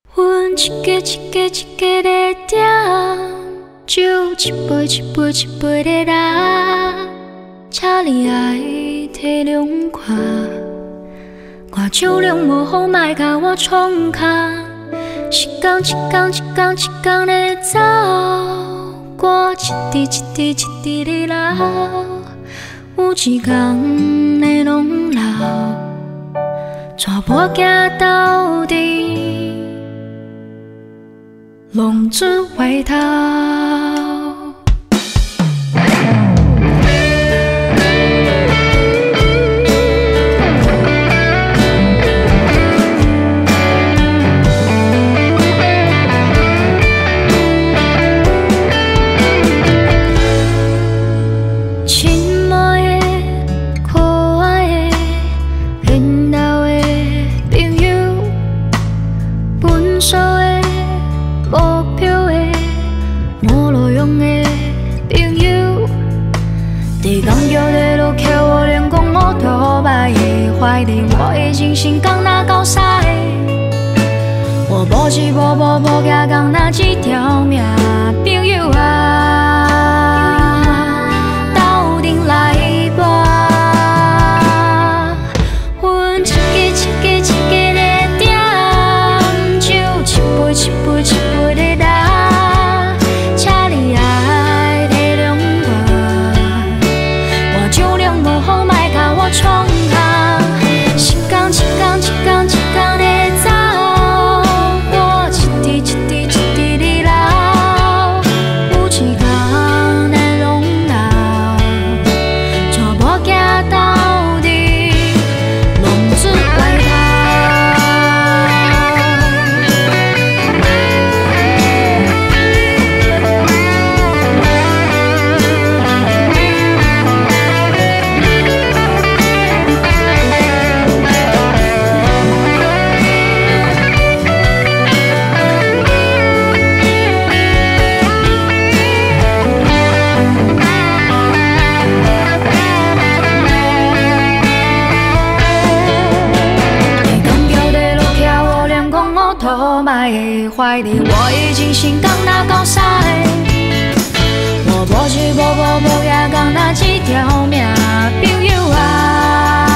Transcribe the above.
阮一个一个一个在点，酒一杯一杯一杯在拉，请你爱体谅看，我酒量无好，莫甲我创卡。一天一天一天一天在走，歌一滴一滴一滴在流，有一天会拢老，全部行到底，浪子回头。我已经心讲那够使，我无是无惊讲那一条命，朋友啊，斗阵来吧，阮一个一个一个在点，酒一杯一杯一杯在打，请你爱体谅我酒量无好，莫甲我创卡。一天一天一天在走，我一滴一滴一滴在流，有一天会拢老，全部行到底，浪子回头。莫怀疑，我已经心讲那够使，我无是无惊讲那一条命，朋友啊。